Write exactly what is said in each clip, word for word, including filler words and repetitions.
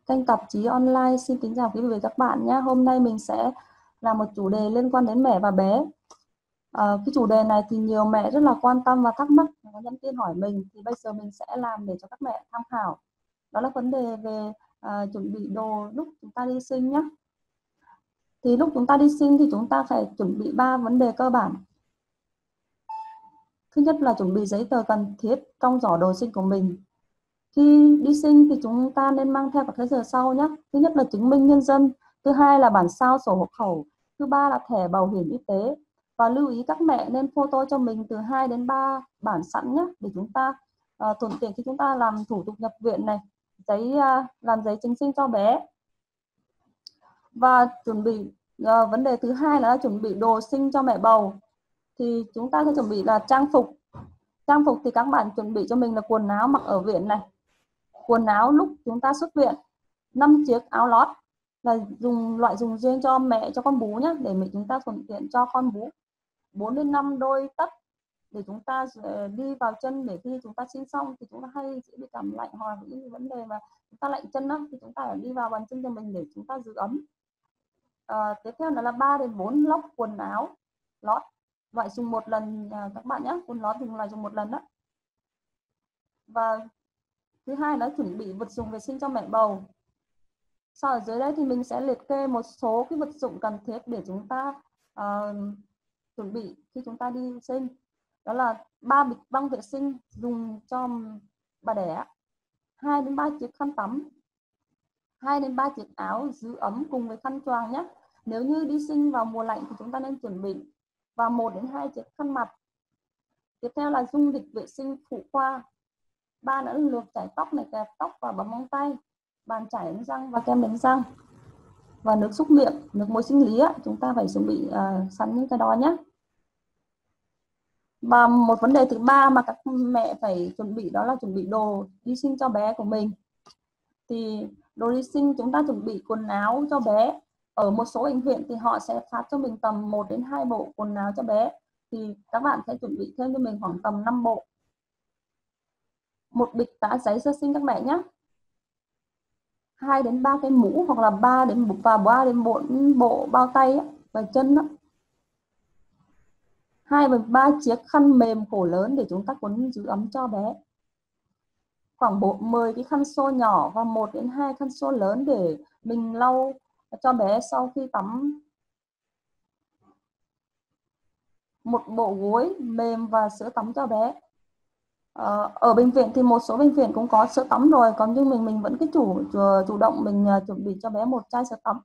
Kênh tạp chí online xin kính chào quý vị và các bạn nhé. Hôm nay mình sẽ làm một chủ đề liên quan đến mẹ và bé. À, cái chủ đề này thì nhiều mẹ rất là quan tâm và thắc mắc, có nhắn tin hỏi mình, thì bây giờ mình sẽ làm để cho các mẹ tham khảo. Đó là vấn đề về à, chuẩn bị đồ lúc chúng ta đi sinh nhé. Thì lúc chúng ta đi sinh thì chúng ta phải chuẩn bị ba vấn đề cơ bản. Thứ nhất là chuẩn bị giấy tờ cần thiết trong giỏ đồ sinh của mình. Khi đi sinh thì chúng ta nên mang theo các giấy tờ sau nhé. Thứ nhất là chứng minh nhân dân, thứ hai là bản sao sổ hộ khẩu, thứ ba là thẻ bảo hiểm y tế. Và lưu ý các mẹ nên photo cho mình từ hai đến ba bản sẵn nhé, để chúng ta uh, thuận tiện khi chúng ta làm thủ tục nhập viện này, giấy uh, làm giấy chứng sinh cho bé. Và chuẩn bị uh, vấn đề thứ hai là chuẩn bị đồ sinh cho mẹ bầu. Thì chúng ta sẽ chuẩn bị là trang phục. Trang phục thì các bạn chuẩn bị cho mình là quần áo mặc ở viện này, quần áo lúc chúng ta xuất viện, năm chiếc áo lót là dùng loại dùng riêng cho mẹ cho con bú nhé, để mình chúng ta thuận tiện cho con bú. Bốn đến năm đôi tất để chúng ta đi vào chân, để khi chúng ta sinh xong thì chúng ta hay sẽ bị cảm lạnh, hoặc những vấn đề mà chúng ta lạnh chân đó, thì chúng ta phải đi vào bàn chân cho mình để chúng ta giữ ấm. À, tiếp theo đó là ba đến bốn lốc quần áo lót, loại dùng một lần à, các bạn nhé, quần lót dùng loại dùng một lần đó. Và thứ hai là chuẩn bị vật dụng vệ sinh cho mẹ bầu. Sau ở dưới đây thì mình sẽ liệt kê một số cái vật dụng cần thiết để chúng ta uh, chuẩn bị khi chúng ta đi sinh. Đó là ba bịch băng vệ sinh dùng cho bà đẻ, hai đến ba chiếc khăn tắm, hai đến ba chiếc áo giữ ấm cùng với khăn choàng nhé. Nếu như đi sinh vào mùa lạnh thì chúng ta nên chuẩn bị, và một đến hai chiếc khăn mặt. Tiếp theo là dung dịch vệ sinh phụ khoa. Ba nữa là lược chải tóc này, kẹp tóc và bấm móng tay, bàn chải đánh răng và kem đánh răng, và nước súc miệng, nước muối sinh lý á, chúng ta phải chuẩn bị uh, sẵn những cái đó nhé. Và một vấn đề thứ ba mà các mẹ phải chuẩn bị đó là chuẩn bị đồ đi sinh cho bé của mình. Thì đồ đi sinh chúng ta chuẩn bị quần áo cho bé. Ở một số bệnh viện thì họ sẽ phát cho mình tầm một đến hai bộ quần áo cho bé, thì các bạn sẽ chuẩn bị thêm cho mình khoảng tầm năm bộ. Một bịch tã giấy sơ sinh các mẹ nhé. hai đến ba cái mũ, hoặc là ba đến và ba đến bốn bộ bao tay á, và chân đó. hai đến ba chiếc khăn mềm cổ lớn để chúng ta quấn giữ ấm cho bé. Khoảng bộ mười cái khăn xô nhỏ và một đến hai khăn xô lớn để mình lau cho bé sau khi tắm. Một bộ gối mềm và sữa tắm cho bé. Ở bệnh viện thì một số bệnh viện cũng có sữa tắm rồi, còn nhưng mình mình vẫn cái chủ chủ động mình chuẩn bị cho bé một chai sữa tắm.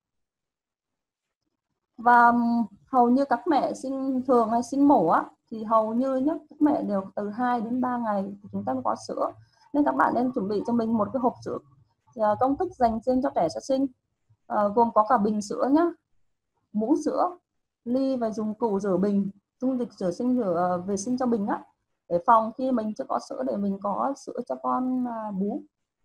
Và hầu như các mẹ sinh thường hay sinh mổ á, thì hầu như nhất các mẹ đều từ hai đến ba ngày thì chúng ta mới có sữa, nên các bạn nên chuẩn bị cho mình một cái hộp sữa công thức dành riêng cho trẻ sơ sinh, à, gồm có cả bình sữa nhá, muỗng sữa, ly và dụng cụ rửa bình, dung dịch rửa sinh rửa vệ sinh cho bình á, để phòng khi mình chưa có sữa để mình có sữa cho con à, bú.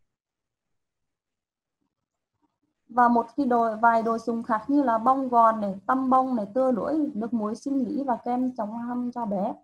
Và một cái đồ vài đồ dùng khác như là bông gòn này, tăm bông này, tưa lưỡi, nước muối sinh lý và kem chống hăm cho bé.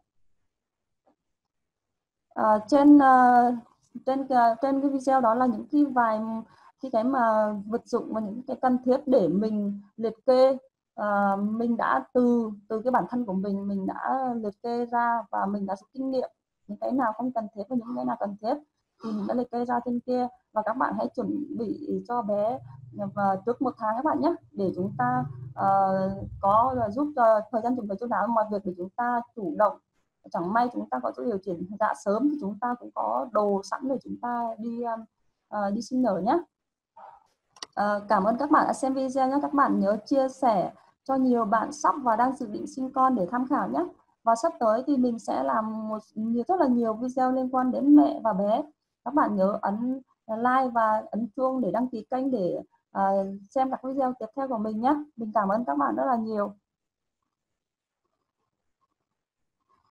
À, trên uh, trên uh, trên cái video đó là những cái vài cái cái mà vật dụng và những cái cần thiết để mình liệt kê. Uh, mình đã từ từ cái bản thân của mình mình đã liệt kê ra, và mình đã rút kinh nghiệm những cái nào không cần thiết và những cái nào cần thiết thì mình đã liệt kê ra trên kia. Và các bạn hãy chuẩn bị cho bé và trước một tháng các bạn nhé, để chúng ta uh, có giúp cho thời gian chuẩn bị chú đáo mọi việc để chúng ta chủ động. Chẳng may chúng ta có chỗ điều chỉnh dạ sớm thì chúng ta cũng có đồ sẵn để chúng ta đi uh, đi sinh nở nhé. Uh, cảm ơn các bạn đã xem video nhé. Các bạn nhớ chia sẻ cho nhiều bạn sắp và đang dự định sinh con để tham khảo nhé. Và sắp tới thì mình sẽ làm một nhiều rất là nhiều video liên quan đến mẹ và bé. Các bạn nhớ ấn like và ấn chuông để đăng ký kênh để uh, xem các video tiếp theo của mình nhé. Mình cảm ơn các bạn rất là nhiều.